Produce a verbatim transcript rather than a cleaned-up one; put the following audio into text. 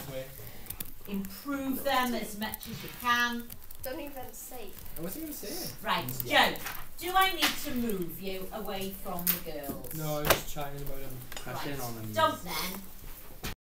way. Improve them as much as you can. Don't even say. What's he going to say? Right, Joe, do I need to move you away from the girls? No, I was chatting about him. Crash in on him. Don't then.